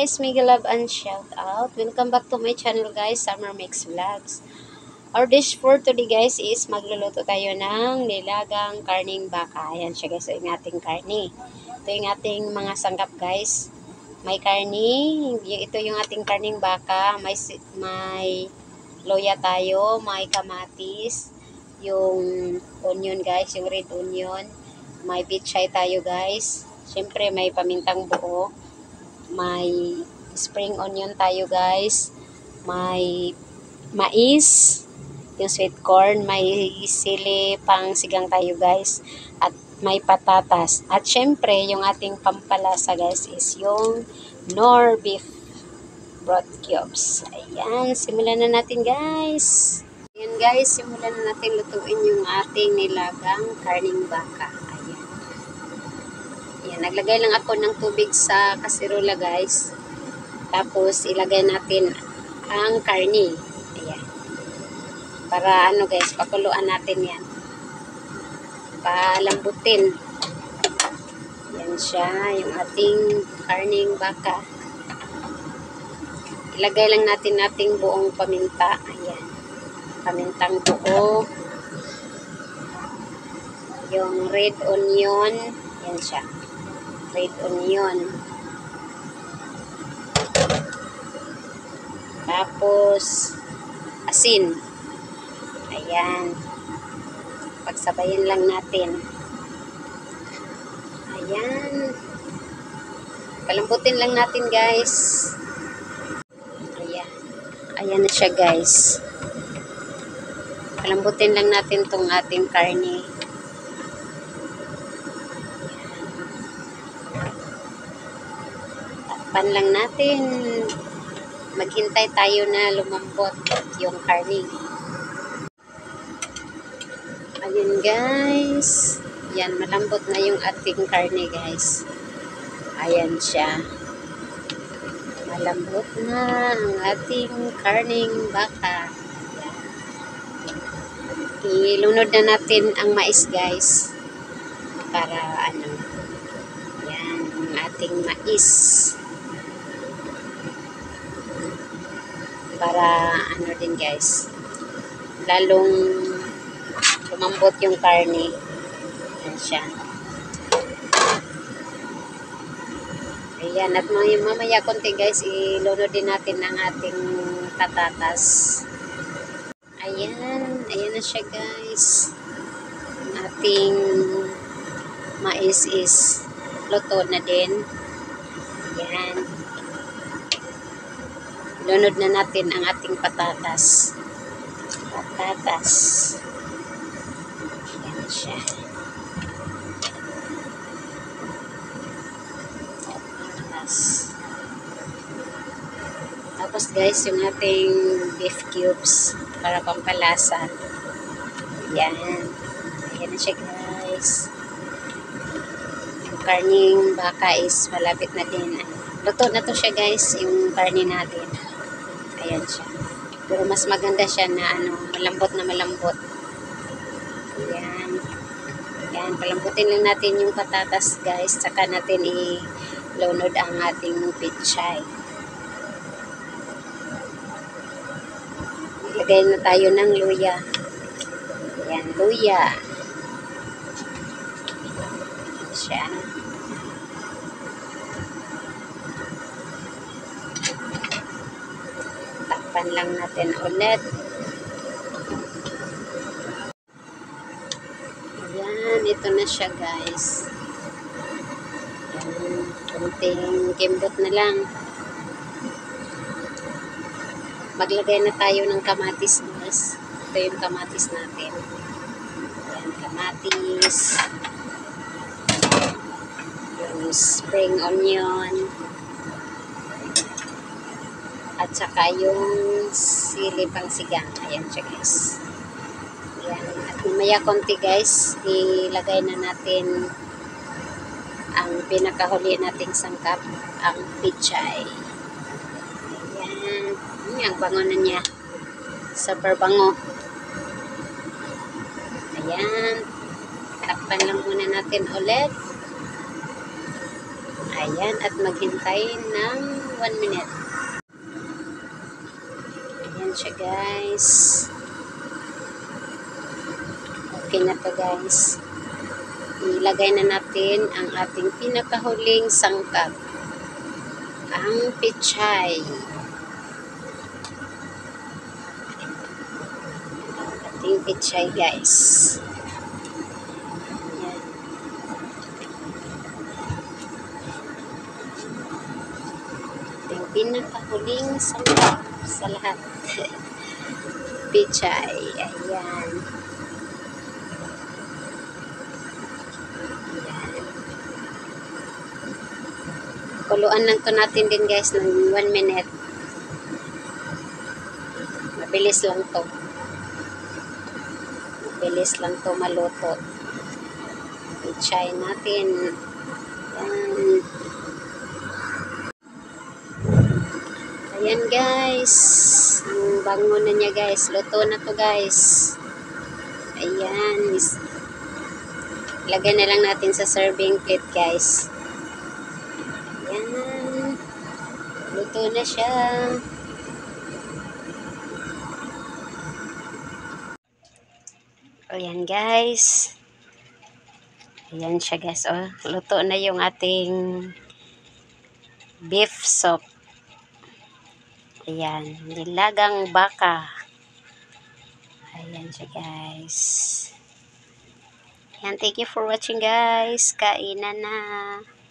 guys, mega love and shout out. Welcome back to my channel guys, Summer Mix Vlogs. Our dish for today guys is magluluto tayo ng nilagang karning baka. Ayan siya guys, yung ating karni. Ito yung ating mga sangkap guys. May karni, ito yung ating karning baka. May loya tayo, may kamatis, yung onion guys, yung red onion. May pichay tayo guys. Siyempre may pamintang buo. May spring onion tayo guys, may mais, yung sweet corn, may sili pang sigang tayo guys, at may patatas. At syempre yung ating pampalasa guys is yung Knorr beef broth cubes. Ayan, simulan na natin guys. Ayan guys, simulan na natin lutuin yung ating nilagang karning baka. Ayan, naglagay lang ako ng tubig sa kasirola guys. Tapos ilagay natin ang karni. Ayan. Para ano guys, pakuluan natin yan. Palambutin. Yan siya, yung ating karning baka. Ilagay lang natin ating buong paminta. Ayan. Pamintang buo. Yung red onion. Yan siya. Red onion. Tapos asin. Ayan. Pagsabayin lang natin. Ayan. Palambutin lang natin guys. Ayan. Ayan na siya guys. Palambutin lang natin tong ating karni. Pan lang natin, maghintay tayo na lumambot yung karni. Ayun guys, yan, malambot na yung ating karni guys. Ayan siya, malambot na ang ating karning baka. Ilunod na natin ang mais guys, para ano, yan, ang ating mais. Para ano din guys, lalong lumambot yung karni. Ayan siya. Ayan, at mamaya konti guys, ilunod din natin ang ating patatas. Ayan, ayan na siya guys. Ang ating mais is luto na din. Ayan. Lunod na natin ang ating patatas. Patatas. Ayan siya. Patatas. Tapos guys, yung ating beef cubes para pampalasa. Ayan. Ayan na siya guys. Yung karning baka is malapit na din. Luto na to siya guys, yung karni natin. Ayan siya. Pero mas maganda siya na ano, malambot na malambot. Ayan. Ayan, palambutin lang natin yung patatas guys. Saka natin ilunod ang ating pichay. Ilagay na tayo ng luya. Ayan, luya. Ayan siya. Takpan lang natin ulit. Ayan, ito na siya guys. Ayan, kunting kimbot na lang. Maglagay na tayo ng kamatis guys. Ito yung kamatis natin. Ayan, kamatis. Yung spring onion. At saka yung sili pang sigang. Ayan siya guys. Ayan. At mamaya konti guys, ilagay na natin ang pinakahuli nating sangkap, ang pichay. Ayan. Ang bango na niya. Super bango. Ayan. Takpan lang muna natin ulit. Ayan. At maghintay ng 1 minute. Ayan siya guys. Okay na to guys. Ilagay na natin ang ating pinakahuling sangkap. Ang pechay. Ating pechay guys. Ayan. Ating pinakahuling sangkap sa lahat. Pechay. Ayan. Kuluan lang to natin din guys ng 1 minute. Mabilis lang to. Mabilis lang to maluto. I-try natin. Ayan. Ayan guys. Ang bango na niya guys. Luto na to guys. Ayan. Lagay na lang natin sa serving plate guys. Ayan. Luto na siya. Ayan guys. Ayan siya guys. Oh, luto na yung ating beef soup. Ayan. Nilagang baka. Ayan siya guys. Ayan. Thank you for watching guys. Kainan na.